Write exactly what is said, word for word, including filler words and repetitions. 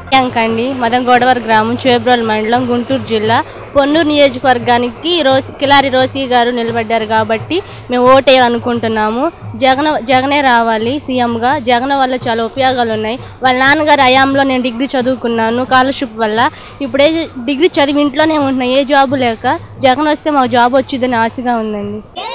అండి మదన్ గోడవర్ గ్రామం చేబ్రోల్ మండలం గుంటూరు జిల్లా పొన్నూరు నియోజకవర్గానికి రోసి కిలారి రోసి గారు నిలబడ్డారు కాబట్టి మేము ఓటేయాలనుకుంటున్నాము. జగన్ జగనే రావాలి సీఎంగా. జగన్ వల్ల చాలా ఉపయోగాలు ఉన్నాయి. వాళ్ళ నాన్నగారు హయాంలో నేను డిగ్రీ చదువుకున్నాను స్కాలర్షిప్ వల్ల. ఇప్పుడే డిగ్రీ చదివి ఇంట్లోనే ఉంటున్నాయి, ఏ జాబు లేక. జగన్ వస్తే మాకు జాబ్ వచ్చిందని ఆశగా ఉందండి.